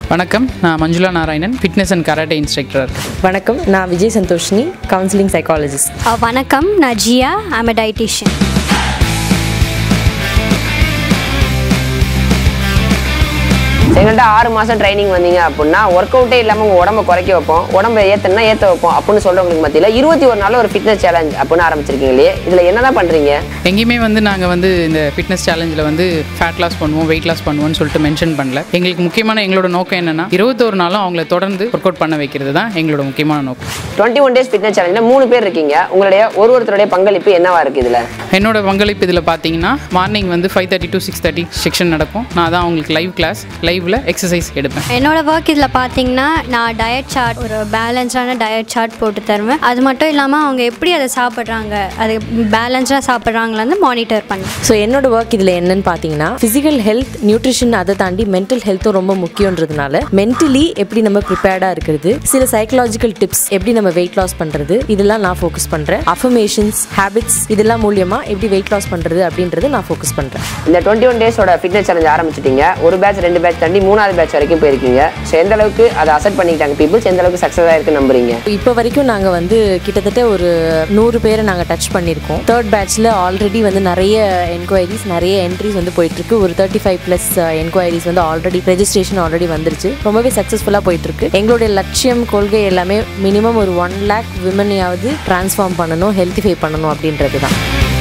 வணக்கம், நான் Manjula Narayanan, fitness and karate instructor. வணக்கம், நான் விஜய் சந்தோஷினி, கவுன்சிலிங் சைக்காலஜிஸ்ட். வணக்கம், நான் ஜியா, ஐம் a dietician. எங்கள்கிட்ட 6 மாதம் ட்ரைனிங் வந்தீங்க அப்படின்னா ஒர்க் அவுட்டே இல்லாமல் உங்கள் உடம்பை குறைக்க வைப்போம், உடம்பை ஏற்ற வைப்போம் அப்படின்னு சொல்கிறவங்களுக்கு மத்தியில் 21 நாள் ஒரு ஃபிட்னஸ் சேலஞ்ச் அப்படின்னு ஆரம்பிச்சிருக்கீங்களே, இதில் என்ன தான் பண்ணுறீங்க? எங்கேயுமே நாங்கள் இந்த ஃபிட்னஸ் சேலஞ்சில் ஃபேட் லாஸ் பண்ணுவோம், வெயிட் லாஸ் பண்ணுவோம்னு சொல்லிட்டு மென்ஷன் பண்ணல. எங்களுக்கு முக்கியமான எங்களோட நோக்கம் என்னென்னா 21 நாளும் அவங்கள தொடர்ந்து ஒர்க் அவுட் பண்ண வைக்கிறது தான் எங்களோட முக்கியமான நோக்கம். 21 days ஃபிட்னஸ் சேலஞ்சில் 3 பேர் இருக்கீங்க. உங்களுடைய ஒருத்தருடைய பங்களிப்பு என்னவா இருக்குது இதில்? என்னோட பங்களிப்பு இதில் பார்த்தீங்கன்னா மார்னிங் 5:30 to 6:30 செக்ஷன் நடக்கும். நான் தான் அவங்களுக்கு லைவ் கிளாஸ், லைவ்ல எக்ஸசைஸ் எடுப்பேன். என்னோட ஒர்க் இதில் பார்த்தீங்கன்னா நான் டயட் சார்ட், ஒரு பேலன்ஸான டயட் சார்ட் போட்டு தருவேன். அது மட்டும் இல்லாமல் அவங்க எப்படி அதை சாப்பிட்றாங்க, அது பேலன்ஸாக சாப்பிட்றாங்களான்னு மானிட்டர் பண்ணேன். ஸோ என்னோட ஒர்க் இதில் என்னன்னு பார்த்தீங்கன்னா ஃபிசிக்கல் ஹெல்த், நியூட்ரிஷன், அதை தாண்டி மென்டல் ஹெல்த்தும் ரொம்ப முக்கியன்றதுனால மென்டலி எப்படி நம்ம ப்ரிப்பேர்டாக இருக்கிறது, சில சைக்கலாஜிக்கல் டிப்ஸ் எப்படி நம்ம வெயிட் லாஸ் பண்ணுறது, இதெல்லாம் நான் ஃபோக்கஸ் பண்ணுறேன். அஃபர்மேஷன்ஸ், ஹேபிட்ஸ், இதெல்லாம் மூலியமாக எப்படி வெயிட் லாஸ் பண்ணுறது அப்படின்றது நான் ஃபோக்கஸ் பண்ணுறேன். இந்த 21 டேஸோட ஃபிட்னஸ் சேலஞ்ச் ஆரம்பிச்சிட்டீங்க. ஒரு பேட்ச் 2 பேட்ச் தாண்டி 3வது பேட்ச் வரைக்கும் போயிருக்கீங்க. ஸோ எந்த அளவுக்கு அதை அசெப்ட் பண்ணிக்கிட்டாங்க பீப்புள்ஸ், எந்த அளவுக்கு சக்ஸஸ் ஆகிருக்கு நம்புறீங்க? இப்போ வரைக்கும் நாங்கள் கிட்டத்தட்ட ஒரு 100 பேரை நாங்கள் டச் பண்ணியிருக்கோம். 3rd பேட்ச்சில் ஆல்ரெடி நிறைய என்கொயரிஸ், நிறைய என்ட்ரிஸ் போயிட்டுருக்கு. ஒரு 35+ என்கொயரிஸ் ஆல்ரெடி ரெஜிஸ்ட்ரேஷன் ஆல்ரெடி வந்துருச்சு. ரொம்பவே சக்ஸஸ்ஃபுல்லாக போயிட்டுருக்கு. எங்களுடைய லட்சியம், கொள்கை எல்லாமே மினிமம் ஒரு 1 lakh விமனையாவது ட்ரான்ஸ்ஃபார்ம் பண்ணணும், ஹெல்த்திஃபை பண்ணணும் அப்படின்றது தான்.